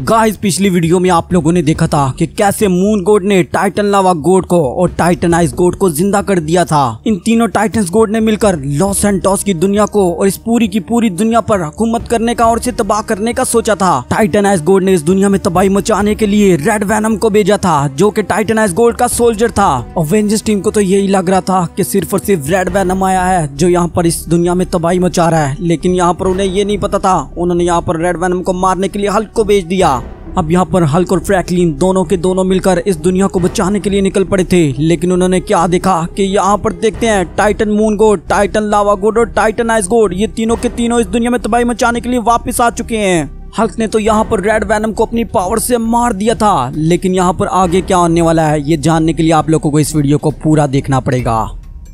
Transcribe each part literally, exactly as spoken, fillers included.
Guys पिछली video में आप लोगों ने देखा था कि कैसे मून गॉड ने टाइटन लावा गॉड को और टाइटन आइस गॉड को जिंदा कर दिया था। इन तीनों टाइटन्स गॉड ने मिलकर लॉस सैंटोस की दुनिया को और इस पूरी की पूरी दुनिया पर हुकूमत करने का और इसे तबाह करने का सोचा था। टाइटन आइस गॉड ने इस दुनिया में तबाही मचाने के लिए रेड वैनम को भेजा था, जो कि टाइटन आइस गॉड का सोल्जर था। अवेंजर्स टीम को तो यही लग रहा था कि सिर्फ और सिर्फ रेड वैनम आया है जो यहाँ पर इस दुनिया में तबाही मचा रहा है, लेकिन यहाँ पर उन्हें ये नहीं पता था। उन्होंने यहाँ पर रेड वैनम को मारने के लिए हल्क को भेज दिया। अब यहाँ पर हल्क और फ्रैंकलिन दोनों के दोनों मिलकर इस दुनिया को बचाने के लिए निकल पड़े थे, लेकिन उन्होंने क्या देखा कि यहाँ पर देखते हैं Titan Moon God, Titan Lava God और टाइटन आइस गॉड ये तीनों के तीनों इस दुनिया में तबाही मचाने के लिए वापस आ चुके हैं। हल्क ने तो यहाँ पर रेड वैनम को अपनी पावर से मार दिया था, लेकिन यहाँ पर आगे क्या होने वाला है ये जानने के लिए आप लोगों को इस वीडियो को पूरा देखना पड़ेगा।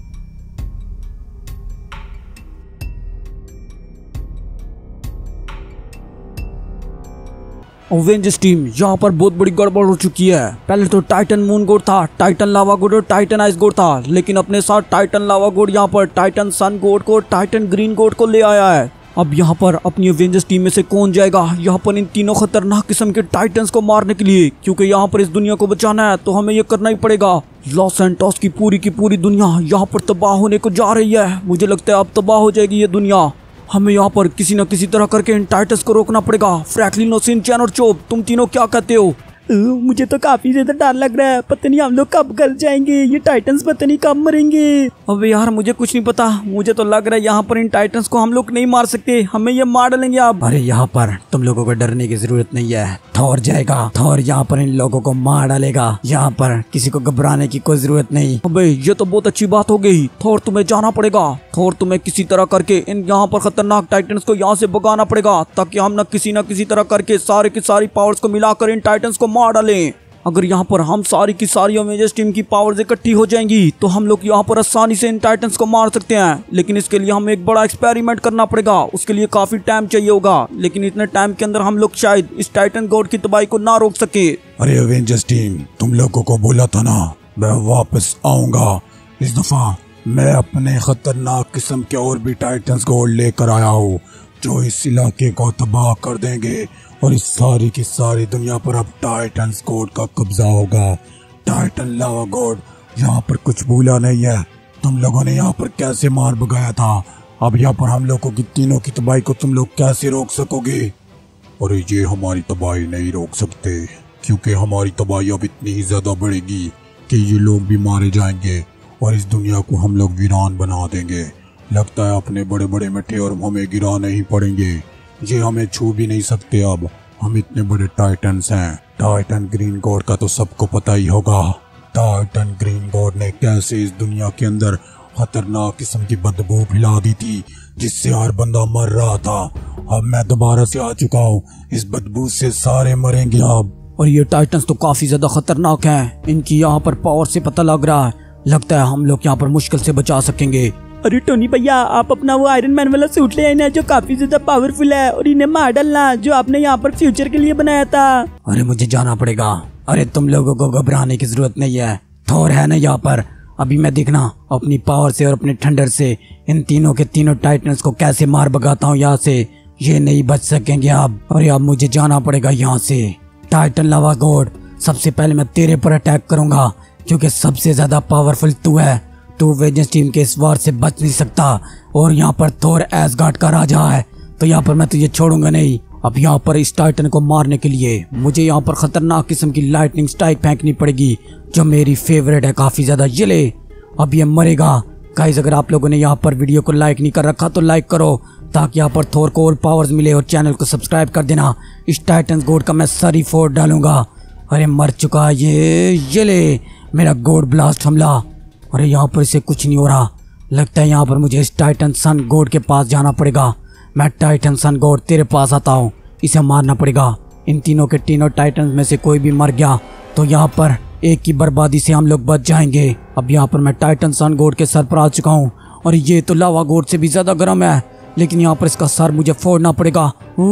अवेंजर्स टीम यहाँ पर बहुत बड़ी गड़बड़ हो चुकी है। पहले तो टाइटन मून गॉड था, टाइटन लावा गॉड और टाइटन आइस गॉड था, लेकिन अपने साथ टाइटन लावा गॉड यहाँ पर टाइटन सन गॉड को, टाइटन ग्रीन गॉड को ले आया है। अब यहाँ पर अपनी अवेंजर्स टीम में से कौन जाएगा यहाँ पर इन तीनों खतरनाक किस्म के टाइटन्स को मारने के लिए, क्योंकि यहाँ पर इस दुनिया को बचाना है तो हमें ये करना ही पड़ेगा। लॉस सैंटोस की पूरी की पूरी दुनिया यहाँ पर तबाह होने को जा रही है। मुझे लगता है अब तबाह हो जाएगी ये दुनिया। हमें यहाँ पर किसी न किसी तरह करके इन टाइटन्स को रोकना पड़ेगा। फ्रैंकलिन, सिंचैन और चोप, तुम तीनों क्या कहते हो? मुझे तो काफी ज्यादा डर लग रहा है, पता नहीं हम लोग कब गल जाएंगे, ये टाइटन्स पता नहीं कब मरेंगे। अबे यार मुझे कुछ नहीं पता, मुझे तो लग रहा है यहाँ पर इन टाइटन्स को हम लोग नहीं मार सकते, हमें ये मार डालेंगे अब। अरे यहाँ पर तुम लोगों को डरने की जरूरत नहीं है, थॉर जाएगा, थॉर यहाँ पर इन लोगों को मार डालेगा, यहाँ पर किसी को घबराने की कोई जरूरत नहीं। अबे ये तो बहुत अच्छी बात हो गई, थॉर तुम्हें जाना पड़ेगा, थॉर तुम्हें किसी तरह करके इन यहाँ पर खतरनाक टाइटन्स को यहाँ से भगाना पड़ेगा, ताकि हम न किसी न किसी तरह करके सारे की सारी पावर्स को मिलाकर इन टाइटन्स को मार डालें। अगर यहाँ पर हम सारी की सारी अवेंजर्स टीम की पावर्स इकट्ठी हो जाएंगी तो हम लोग यहाँ पर आसानी से इन टाइटन्स को मार सकते हैं, लेकिन इसके लिए हमें एक बड़ा एक्सपेरिमेंट करना पड़ेगा। उसके लिए काफी टाइम चाहिए होगा, लेकिन इतने टाइम के अंदर हम लोग शायद इस टाइटन गॉड की तबाही को ना रोक सके। अरे अवेंजर्स टीम, तुम लोगों को बोला था ना मैं वापस आऊंगा। इस दफा मैं अपने खतरनाक किस्म के और भी टाइटन्स गॉड लेकर आया हूँ, जो इस इलाके को तबाह कर देंगे और इस सारी की सारी दुनिया पर अब टाइटन गॉड का कब्जा होगा। टाइटन लावा गॉड यहाँ पर कुछ भूला नहीं है। तुम लोगों ने यहाँ पर कैसे मार भगाया था, अब यहाँ पर हम लोगों की तीनों की तबाही को तुम लोग कैसे रोक सकोगे? और ये हमारी तबाही नहीं रोक सकते, क्योंकि हमारी तबाही अब इतनी ही ज्यादा बढ़ेगी कि ये लोग भी मारे जाएंगे और इस दुनिया को हम लोग वीरान बना देंगे। लगता है अपने बड़े बड़े मेटेओर हमें गिराने ही पड़ेंगे, ये हमें छू भी नहीं सकते। अब हम इतने बड़े टाइटन्स हैं। टाइटन ग्रीन गॉड का तो सबको पता ही होगा। टाइटन ग्रीन गॉड ने कैसे इस दुनिया के अंदर खतरनाक किस्म की बदबू फैला दी थी, जिससे हर बंदा मर रहा था। अब मैं दोबारा से आ चुका हूँ, इस बदबू से सारे मरेंगे अब। और ये टाइटन्स तो काफी ज्यादा खतरनाक हैं, इनकी यहाँ पर पावर से पता लग रहा है, लगता है हम लोग यहाँ पर मुश्किल से बचा सकेंगे। अरे टोनी भैया, आप अपना वो आयरन मैन वाला सूट ले आना जो काफी ज्यादा पावरफुल है, और इन्हें मार डालना जो आपने यहाँ पर फ्यूचर के लिए बनाया था। अरे मुझे जाना पड़ेगा। अरे तुम लोगों को घबराने की जरूरत नहीं है, थॉर है ना यहाँ पर। अभी मैं देखना अपनी पावर से और अपने थंडर से इन तीनों के तीनों टाइटन्स को कैसे मार भगाता हूँ यहाँ से। ये नहीं बच सकेंगे अब। अरे अब मुझे जाना पड़ेगा यहाँ से। टाइटन लावा गॉड, सबसे पहले मैं तेरे पर अटैक करूंगा, क्योंकि सबसे ज्यादा पावरफुल तू है। तू अवेंजर्स टीम के इस वार से बच नहीं सकता, और यहाँ पर थॉर एसगार्ड का राजा है, तो यहाँ पर मैं तुझे छोड़ूंगा नहीं। अब यहाँ पर इस टाइटन को मारने के लिए मुझे यहाँ पर खतरनाक किस्म की लाइटनिंग स्ट्राइक फेंकनी पड़ेगी, जो मेरी फेवरेट है काफी ज्यादा। ये ले, अब ये मरेगा। गाइस, अगर आप लोगों ने यहाँ पर वीडियो को लाइक नहीं कर रखा तो लाइक करो, ताकि यहाँ पर थॉर को और पावर्स मिले, और चैनल को सब्सक्राइब कर देना। इस टाइटन गॉड का मैं सरी फोड़ डालूंगा। अरे मर चुका ये। ये ले मेरा गॉड ब्लास्ट हमला। अरे यहाँ पर इसे कुछ नहीं हो रहा, लगता है यहाँ पर मुझे इस टाइटन सन गॉड के पास जाना पड़ेगा। मैं टाइटन सन गॉड तेरे पास आता हूँ, इसे मारना पड़ेगा। इन तीनों के तीनों टाइटन में से कोई भी मर गया तो यहाँ पर एक की बर्बादी से हम लोग बच जाएंगे। अब यहाँ पर मैं टाइटन सन गॉड के सर पर आ चुका हूँ, और ये तो लावा गॉड से भी ज्यादा गर्म है, लेकिन यहाँ पर इसका सर मुझे फोड़ना पड़ेगा।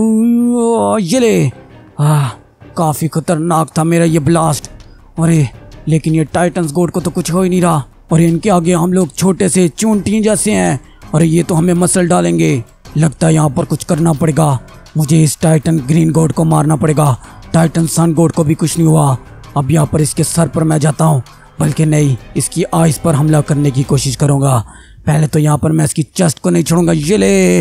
ये ले, आ, काफी खतरनाक था मेरा ये ब्लास्ट। अरे लेकिन ये टाइटन गॉड को तो कुछ हो ही नहीं रहा, और इनके आगे हम लोग छोटे से चूंटी जैसे हैं, और ये तो हमें मसल डालेंगे। लगता है यहाँ पर कुछ करना पड़ेगा, मुझे इस टाइटन ग्रीन गॉड को मारना पड़ेगा, टाइटन सन गॉड को भी कुछ नहीं हुआ। अब यहाँ पर इसके सर पर मैं जाता हूँ, बल्कि नहीं, इसकी आइस पर हमला करने की कोशिश करूँगा। पहले तो यहाँ पर मैं इसकी चेस्ट को नहीं छोड़ूंगा। ये ले,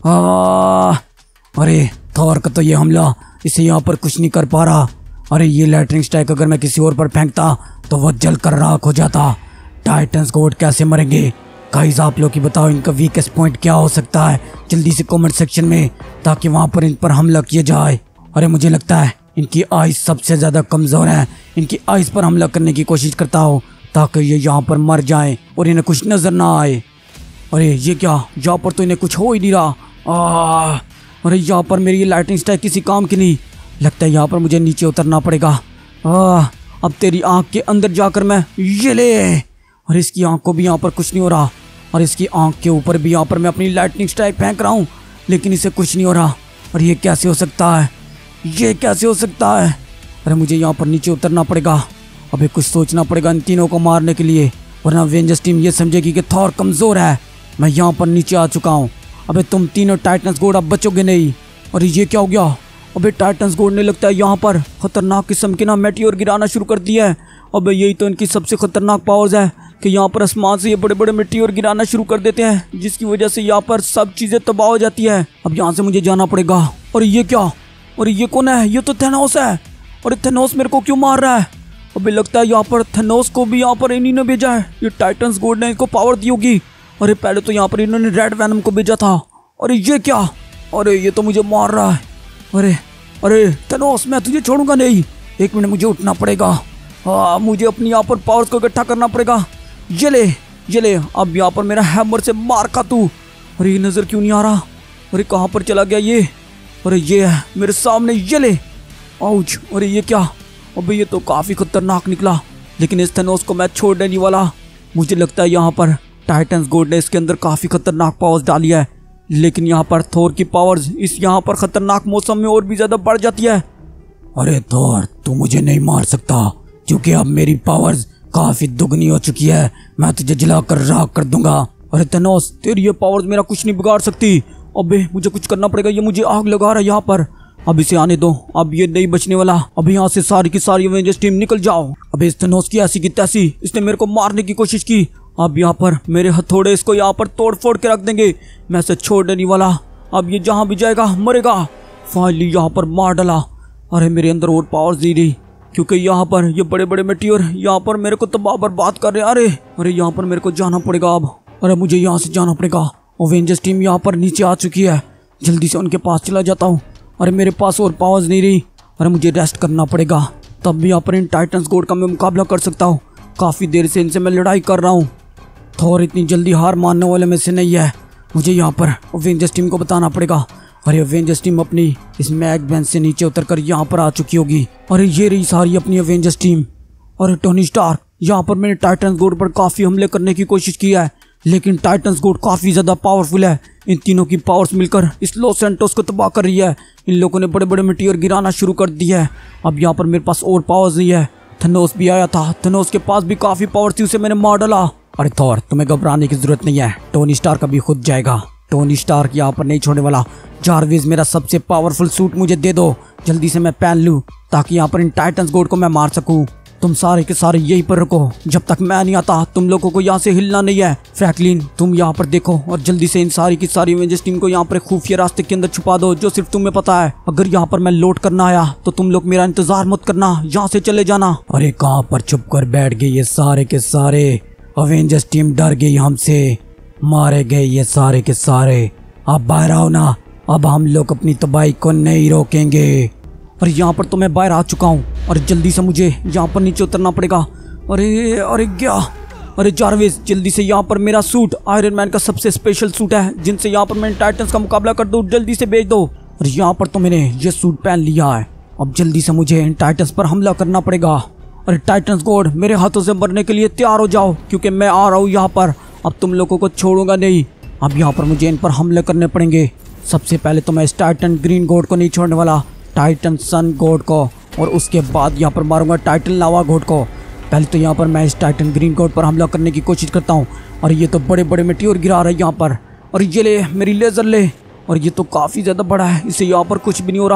आ, अरे थॉर का तो ये हमला इसे यहाँ पर कुछ नहीं कर पा रहा। अरे ये लाइटनिंग स्ट्राइक अगर मैं किसी और पर फेंकता तो वह जल कर राख हो जाता। टाइटन्स गॉड कैसे मरेंगे? गाइस आप लोग ही बताओ इनका वीकेस्ट पॉइंट क्या हो सकता है, जल्दी से कमेंट सेक्शन में, ताकि वहाँ पर इन पर हमला किया जाए। अरे मुझे लगता है इनकी आइस सबसे ज़्यादा कमज़ोर है, इनकी आइस पर हमला करने की कोशिश करता हूँ ताकि ये यहाँ पर मर जाएं और इन्हें कुछ नज़र ना आए। अरे ये क्या, यहाँ पर तो इन्हें कुछ हो ही नहीं रहा। आ, अरे यहाँ पर मेरी ये लाइटिंग स्ट्राइक किसी काम की नहीं। लगता है यहाँ पर मुझे नीचे उतरना पड़ेगा। आ, अब तेरी आँख के अंदर जाकर मैं ये ले। और इसकी आँख को भी यहाँ पर कुछ नहीं हो रहा, और इसकी आँख के ऊपर भी यहाँ पर मैं अपनी लाइटनिंग स्ट्राइक फेंक रहा हूँ, लेकिन इसे कुछ नहीं हो रहा। और ये कैसे हो सकता है, ये कैसे हो सकता है? अरे मुझे यहाँ पर नीचे उतरना पड़ेगा। अबे कुछ सोचना पड़ेगा इन तीनों को मारने के लिए, वरना अवेंजर्स टीम ये समझेगी कि थॉर कमज़ोर है। मैं यहाँ पर नीचे आ चुका हूँ। अबे तुम तीनों टाइटन्स गॉड अब बचोगे नहीं। अरे ये क्या हो गया? अबे टाइटन्स गॉड ने लगता है यहाँ पर खतरनाक किस्म के ना मेटियोर गिराना शुरू कर दिया है। अबे यही तो इनकी सबसे खतरनाक पावर्स है कि यहाँ पर आसमान से ये बड़े बड़े मेटियोर गिराना शुरू कर देते हैं, जिसकी वजह से यहाँ पर सब चीज़ें तबाह हो जाती है। अब यहाँ से मुझे जाना पड़ेगा। और ये क्या? और ये कौन है? ये तो थेनोस है। और थेनोस मेरे को क्यों मार रहा है? अबे लगता है यहाँ पर थेनोस को भी यहाँ पर इन्हीं ने भेजा है। ये टाइटन्स गॉड ने इनको पावर दी होगी। अरे पहले तो यहाँ पर इन्होंने रेड वैनम को भेजा था। अरे ये क्या? अरे ये तो मुझे मार रहा है। अरे अरे थेनोस मैं तुझे छोड़ूंगा नहीं। एक मिनट मुझे उठना पड़ेगा। हाँ मुझे अपनी यहाँ पर पावर्स को इकट्ठा करना पड़ेगा। ये ले, ये ले, अब यहाँ पर मेरा हैमर से मार खा तू। अरे ये नज़र क्यों नहीं आ रहा? अरे कहाँ पर चला गया ये? अरे ये है मेरे सामने, ये ले। आउच। अरे ये क्या? अबे ये तो काफ़ी खतरनाक निकला, लेकिन इस थेनोस को मैं छोड़ने नहीं वाला। मुझे लगता है यहाँ पर टाइटन्स गॉड ने इसके अंदर काफ़ी खतरनाक पावर्स डाली है, लेकिन यहाँ पर थोर की पावर्स इस यहाँ पर खतरनाक मौसम में और भी ज़्यादा बढ़ जाती है। अरे थोर तू मुझे नहीं मार सकता, क्योंकि अब मेरी पावर्स काफ़ी दुगनी हो चुकी है। मैं तुझे जलाकर राख कर दूंगा। अरे थेनोस तेरी ये पावर्स मेरा कुछ नहीं बिगाड़ सकती। अबे मुझे कुछ करना पड़ेगा, ये मुझे आग लगा रहा है यहाँ पर। अब इसे आने दो, अब ये नहीं बचने वाला। अब यहाँ से सारी की सारी अवेंजर्स टीम निकल जाओ। अबे इस थेनोस की ऐसी की तैसी, इसने मेरे को मारने की कोशिश की। अब यहाँ पर मेरे हथौड़े इसको यहाँ पर तोड़ फोड़ के रख देंगे। मैं इसे छोड़ने नहीं वाला। अब ये जहाँ भी जाएगा मरेगा। फाइनली यहाँ पर मार डाला। अरे मेरे अंदर और पावर्स दी रही, क्योंकि यहाँ पर ये बड़े बड़े मेटियोर यहाँ पर मेरे को तबाह बर्बाद कर रहे हैं। अरे अरे यहाँ पर मेरे को जाना पड़ेगा अब। अरे मुझे यहाँ से जाना पड़ेगा। अवेंजर्स टीम यहाँ पर नीचे आ चुकी है, जल्दी से उनके पास चला जाता हूँ। अरे मेरे पास और पावर्स नहीं रही। अरे मुझे रेस्ट करना पड़ेगा, तब भी यहाँ पर इन टाइटन्स गॉड का मैं मुकाबला कर सकता हूँ। काफ़ी देर से इनसे मैं लड़ाई कर रहा हूँ। थॉर इतनी जल्दी हार मानने वाले में से नहीं है। मुझे यहाँ पर अवेंजर्स टीम को बताना पड़ेगा। अरे अवेंजर्स टीम अपनी इस मैग बेंच से नीचे उतरकर यहाँ पर आ चुकी होगी। अरे ये रही सारी अपनी अवेंजर्स टीम। अरे टोनी स्टार्क, यहाँ पर मैंने टाइटन्स गॉड पर काफ़ी हमले करने की कोशिश की है, लेकिन टाइटन्स गॉड काफ़ी ज़्यादा पावरफुल है। इन तीनों की पावर्स मिलकर इस लॉस सैंटोस को तबाह कर रही है। इन लोगों ने बड़े बड़े मेटियोर गिराना शुरू कर दी है। अब यहाँ पर मेरे पास और पावर्स नहीं है। थेनोस भी आया था, थेनोस के पास भी काफ़ी पावर थी, उसे मैंने मार डाला। अरे थॉर तुम्हें घबराने की जरूरत नहीं है, टोनी स्टार्क अभी खुद जाएगा। टोनी स्टार्क यहाँ पर नहीं छोड़ने वाला। जारविस मेरा सबसे पावरफुल सूट मुझे दे दो, जल्दी से मैं पहन लूँ, ताकि यहाँ पर इन टाइटन्स गॉड को मैं मार सकूँ। तुम सारे के सारे यहीं पर रुको, जब तक मैं नहीं आता तुम लोगों को यहाँ से हिलना नहीं है। फ्रैंकलिन तुम यहाँ पर देखो और जल्दी से इन सारी की सारी अवेंजर्स टीम को यहाँ पर खुफिया रास्ते के अंदर छुपा दो, जो सिर्फ तुम्हें पता है। अगर यहाँ पर मैं लौट करना आया तो तुम लोग मेरा इंतजार मत करना, यहाँ से चले जाना। अरे कहाँ पर छुप कर बैठ गए ये सारे के सारे? अवेंजर्स टीम डर गई हमसे, मारे गए ये सारे के सारे। आप बाहर आओ ना, अब हम लोग अपनी तबाही को नहीं रोकेंगे। और यहाँ पर तो मैं बाहर आ चुका हूँ और जल्दी से मुझे यहाँ पर नीचे उतरना पड़ेगा। अरे अरे क्या? अरे जारविस जल्दी से यहाँ पर मेरा सूट, आयरन मैन का सबसे स्पेशल सूट है, जिनसे यहाँ पर मैं टाइटन्स का मुकाबला कर दूँ, जल्दी से भेज दो। और यहाँ पर तो मैंने ये सूट पहन लिया है। अब जल्दी से मुझे इन टाइटन्स पर हमला करना पड़ेगा। अरे टाइटन्स गॉड मेरे हाथों से मरने के लिए तैयार हो जाओ, क्योंकि मैं आ रहा हूँ यहाँ पर। अब तुम लोगों को छोड़ूंगा नहीं। अब यहाँ पर मुझे इन पर हमले करने पड़ेंगे। सबसे पहले तो मैं इस टाइटन ग्रीन गॉड को नहीं छोड़ने वाला, टाइटन सन गॉड को, और उसके बाद यहाँ पर मारूंगा टाइटन लावा गॉड को। पहले तो यहाँ पर मैं इस टाइटन ग्रीन गॉड पर हमला करने की कोशिश करता हूँ। और ये तो बड़े बड़े मेटियोर गिरा रहा है यहाँ पर। और ये ले मेरी लेज़र ले, और ये तो काफ़ी ज़्यादा बड़ा है, इससे यहाँ पर कुछ भी नहीं हो रहा।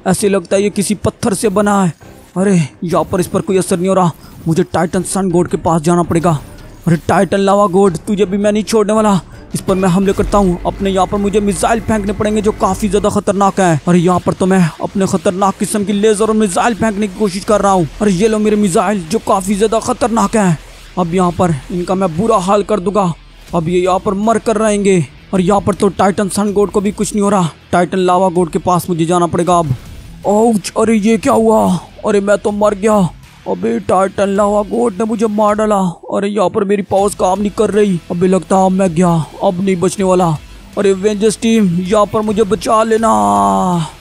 ऐसे लगता है ये किसी पत्थर से बना है। अरे यहाँ पर इस पर कोई असर नहीं हो रहा, मुझे टाइटन सन गॉड के पास जाना पड़ेगा। अरे टाइटन लावा गॉड, तुझे भी मैं नहीं छोड़ने वाला। इस पर मैं हमले करता हूँ। अपने यहाँ पर मुझे मिसाइल फेंकने पड़ेंगे जो काफी ज्यादा खतरनाक है। और यहाँ पर तो मैं अपने खतरनाक किस्म की लेजर और मिसाइल फेंकने की कोशिश कर रहा हूँ। और ये लो मेरे मिसाइल जो काफी ज्यादा खतरनाक है। अब यहाँ पर इनका मैं बुरा हाल कर दूंगा। अब ये यहाँ पर मर कर रहेंगे। और यहाँ पर तो टाइटन सन गॉड को भी कुछ नहीं हो रहा। टाइटन लावा गॉड के पास मुझे जाना पड़ेगा अब। ओह अरे ये क्या हुआ? अरे मैं तो मर गया। अबे टाइटन लावा गॉड ने मुझे मार डाला। अरे यहाँ पर मेरी पावर्स काम नहीं कर रही। अबे लगता है अब मैं गया, अब नहीं बचने वाला। अरे एवेंजर्स टीम यहाँ पर मुझे बचा लेना।